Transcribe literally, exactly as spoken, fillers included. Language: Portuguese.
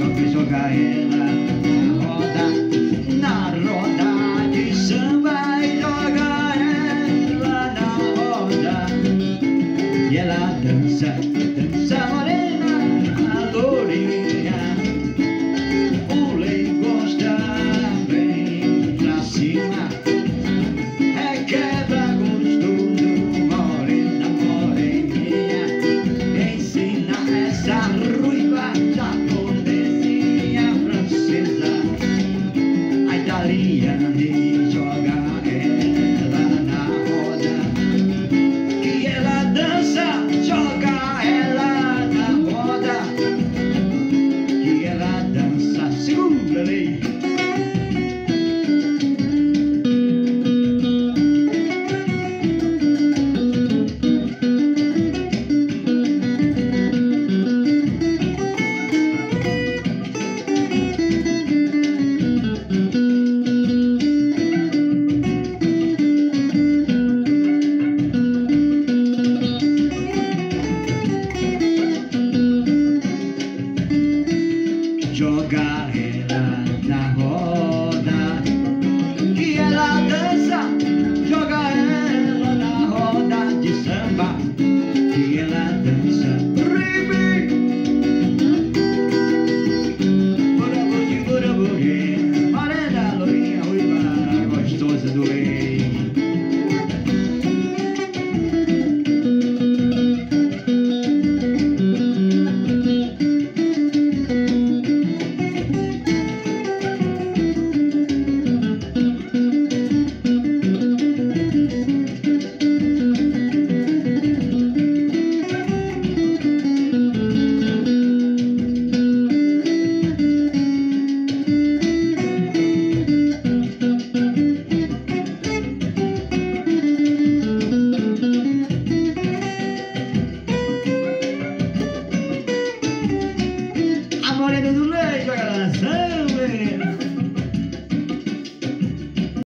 joga, joga ela na roda, na roda de samba, e joga ela na roda. E ela dança, dança morena, a lourinha. O lei gosta bem pra cima, é quebra gostoso, morena, moreninha. Ensina essa ruiva japonesinha francesa a italiana, e joga ela na roda. Que ela dança, joga ela na roda. Que ela dança, segura ali. Joga ela na roda, que ela dança, joga ela na roda de samba, que ela dança. Ribi, burabudi, burabudi, morena, lourinha, ruiva, gostosa do rei. Morena do